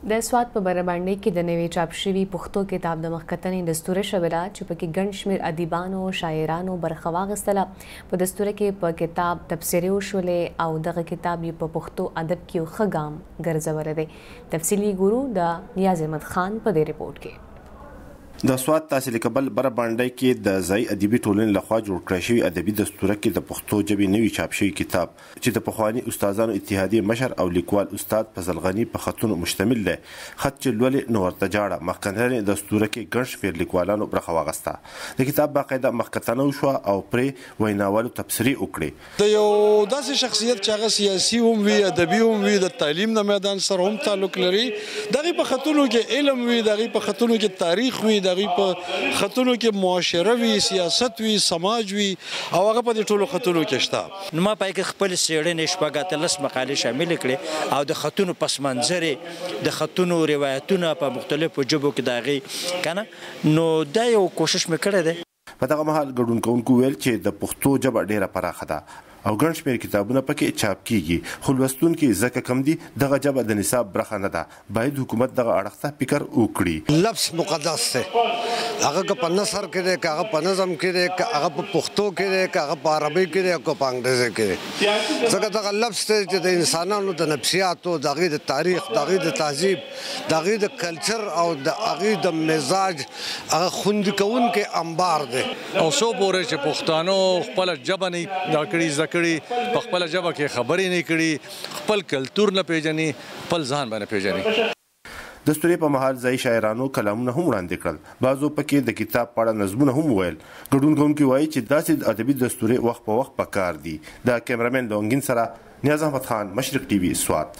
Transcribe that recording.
د سواد په برابانډۍ کې د نوې چاپ شوي پښتو کتاب د مخکتنې دستوره شویله چې پکې ګڼ شمېر ادیبانو شاعرانو برخه واخیستله. په دستوره کې په کتاب تبصرې وشولې او دغه کتاب یې په پښتو ادب کې یو ښه ګام ګرځولی دی. تفصیلي ګورو د نیاز احمد خان په دې رپورټ کې. د سواد تحصیل کبل برابانډۍ کې د ځای ادبي ټولنې لخوا جوړ کړی شوی ادبي دستوره کې د پښتو ژبې نوي چاپ شوی کتاب چې د پخواني استادانو اتحادیې مشر او لیکوال استاد فضل غني په خطونو مشتمل دی. خط چې لولې نو ورته جاړه مخکنۍ دستوره کې ګڼ شمېر لیکوالانو برخه واخیسته. د کتاب باقاعده مخکتنه وشوه او پرې ویناوالو تبصرې وکړې. د یو داسې شخصیت چې هغه سیاسي هم وي، ادبي هم وي، د تعلیم د میدان سره هم تعلق لري، دغه په خطونو کې علم وي، دغه په خطونو کې تاریخ وي، دغه په خطونو کې معاشره وي، سیاست وي، سماج وي، او هغه په دې ټولو خطونو کې شته. نو ما پای کې خپل څېړنې شپږ اتلس مقالې شامل کړې او د خطونو پس منظرې د خطونو روایتونه په مختلفو ژبو کې د هغې کنه نو دا یو کوشش مې کړی دی. په دغه مهال ګډون کوونکو ویل چې د پښتو ژبه ډیره پراخه ده او ګڼ شمېر کتابونه پکې چاپ کیږي، خو لوستونکي ځکه کم دي دغه ژبه د نصاب برخه نه ده. باید حکومت دغه اړخ ته فکر وکړي. لفظ مقدس دی، هغه که په نثر کې دی، که هغه په نظم کې دی، که هغه په پښتو کې دی، که هغه په عربي کې دی، که په انګریزي کې دی. ځکه دغه لفظ دی چې د انسانانو د نفسیاتو، د هغې د تاریخ، د هغې د تهذیب، د هغې د کلچر او د هغې د مزاج هغه خوندي کوونکی انبار دی. او څو پورې چې پښتانو خپله ژبه نه دا کړي زده کړي، په خپله ژبه کې خبرې نه کړي، خپل کلتور نه پیژني، خپل ځان به نه پیژني. دستورې په مهال ځایي شاعرانو کلامونه هم وړاندې کړل. بعضو پکې د کتاب په اړه نظمونه هم وویل. ګډون کوونکي وایي چې داسې ادبي دستورې وخت په وخت پکار دي. د کیمرامین لونګین سره نیاز احمد خان، مشرق ټي وي، سوات.